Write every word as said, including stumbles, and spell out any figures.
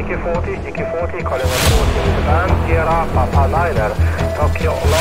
E Q forty, E Q forty, calling on forty with the band, Sierra, Papa Liner, Tokyo